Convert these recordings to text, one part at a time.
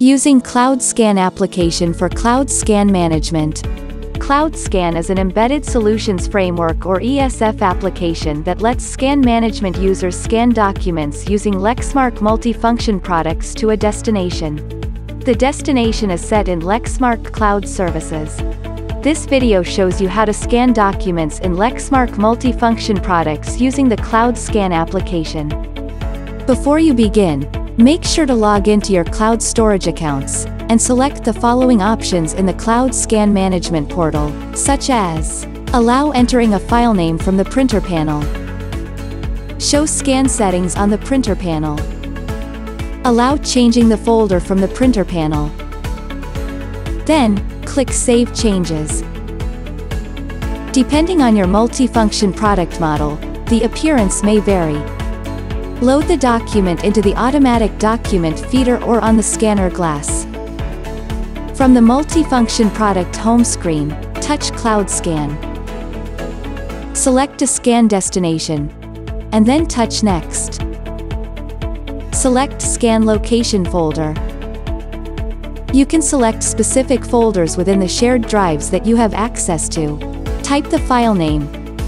Using Cloud Scan application for Cloud Scan management. Cloud Scan is an embedded solutions framework or ESF application that lets scan management users scan documents using Lexmark multifunction products to a destination. The destination is set in Lexmark Cloud Services. This video shows you how to scan documents in Lexmark multifunction products using the Cloud Scan application. Before you begin, make sure to log into your cloud storage accounts, and select the following options in the Cloud Scan Management portal, such as allow entering a file name from the printer panel, show scan settings on the printer panel, allow changing the folder from the printer panel. Then, click Save Changes. Depending on your multifunction product model, the appearance may vary. Load the document into the automatic document feeder or on the scanner glass. From the multifunction product home screen, touch Cloud Scan. Select a scan destination, and then touch Next. Select Scan Location folder. You can select specific folders within the shared drives that you have access to. Type the file name,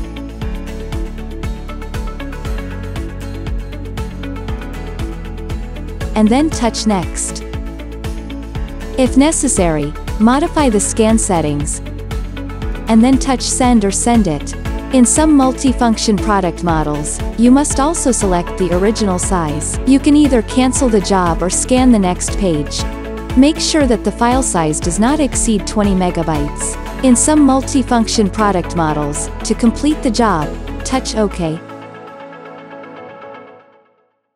and then touch Next. If necessary, modify the scan settings, and then touch Send or Send it. In some multifunction product models, you must also select the original size. You can either cancel the job or scan the next page. Make sure that the file size does not exceed 20 megabytes. In some multifunction product models, to complete the job, touch OK.